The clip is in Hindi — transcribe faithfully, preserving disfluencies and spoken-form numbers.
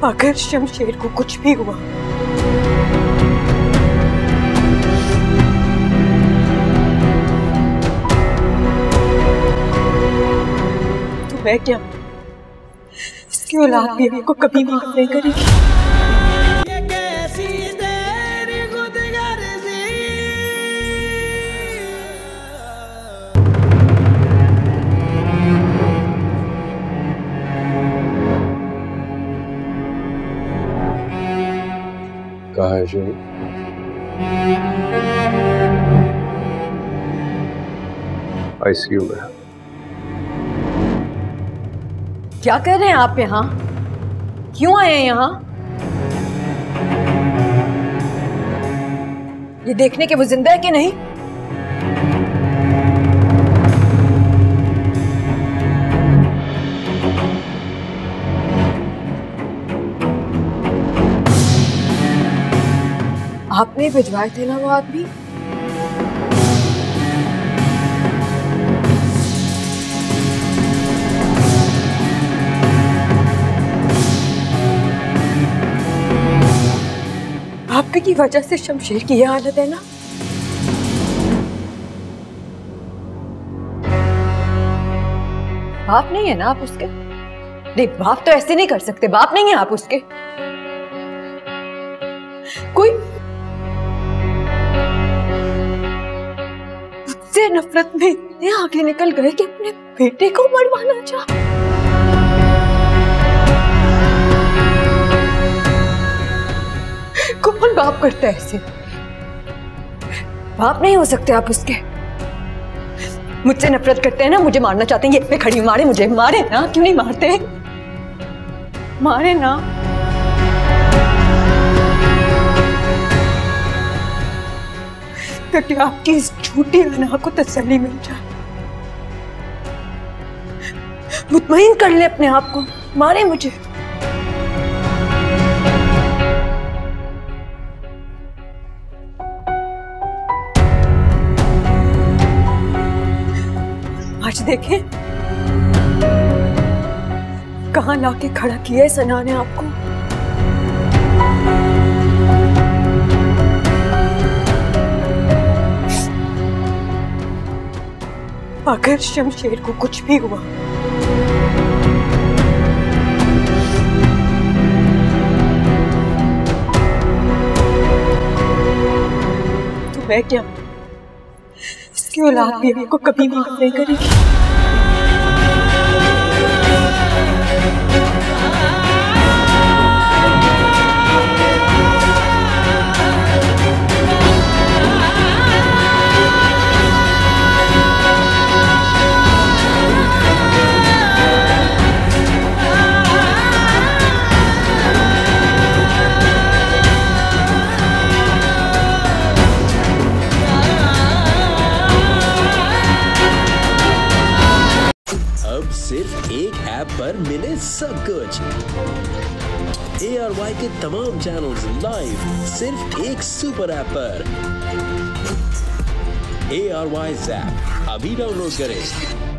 अगर शमशेर को कुछ भी हुआ तो मैं क्या, इसकी औलाद भी आपको कभी माफ नहीं करेगी। कहाँ है शोरी? आईसीयू में। क्या कर रहे हैं आप यहाँ? क्यों आए हैं यहाँ? ये देखने के वो जिंदा है कि नहीं? आपने भिजवाए थे ना वो आदमी? आपकी वजह से शमशेर की यह हालत है ना। बाप नहीं है ना आप उसके? नहीं, बाप तो ऐसे नहीं कर सकते। बाप नहीं है आप उसके। कोई उससे नफरत में इतने आगे निकल गए कि अपने बेटे को मरवाना चाहा। कौन बाप करता है ऐसे? बाप नहीं हो सकते आप उसके। मुझसे नफरत करते हैं ना, मुझे मारना चाहते हैं। ये पे खड़ी, मारे मुझे, मारे ना। क्यों नहीं मारते? मारे ना। ताकि आपकी इस झूठी अना को तसल्ली मिल जाए। मुतमईन कर ले अपने आप को। मारे मुझे। आज देखें कहां लाके खड़ा किया है सना ने आपको। अगर शमशेर को कुछ भी हुआ तो मैं क्या, इसकी औलाद भी आपको कभी माफ नहीं करेगी। सिर्फ एक ऐप पर मिले सब कुछ। ए आर वाई के तमाम चैनल्स लाइव सिर्फ एक सुपर ऐप पर। ए आर वाई ऐप अभी डाउनलोड करें।